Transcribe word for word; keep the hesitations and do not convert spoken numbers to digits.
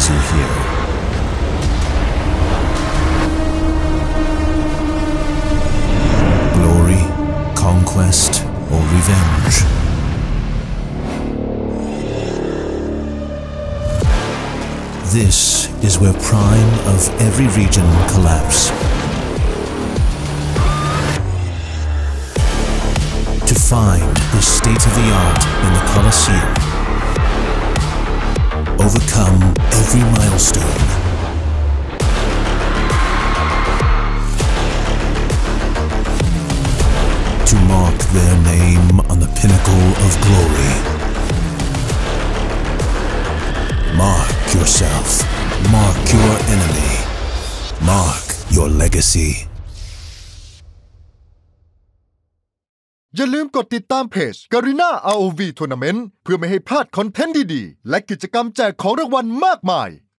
to here. Glory, conquest, or revenge? This is where prime of every region collapse. To find the state-of-the-art in the Colosseum. Overcome every milestone. To mark their name on the pinnacle of glory. Mark yourself. Mark your enemy. Mark your legacy. อย่าลืมกดติดตามเพจ Garena อาร์ โอ วี Tournament เพื่อไม่ให้พลาดคอนเทนต์ดีๆและกิจกรรมแจกของรางวัลมากมาย